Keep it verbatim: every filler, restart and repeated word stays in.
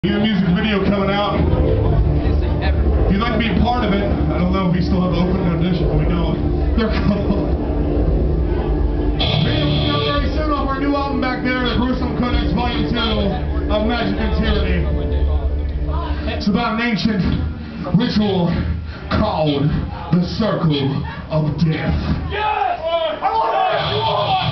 New music video coming out. If you'd like to be a part of it, I don't know if we still have open audition, but we don't. They're called. Video coming out very soon off our new album back there, The Gruesome Codex Volume two of Magic and Tyranny. It's about an ancient ritual called the Circle of Death. Yes! I want it!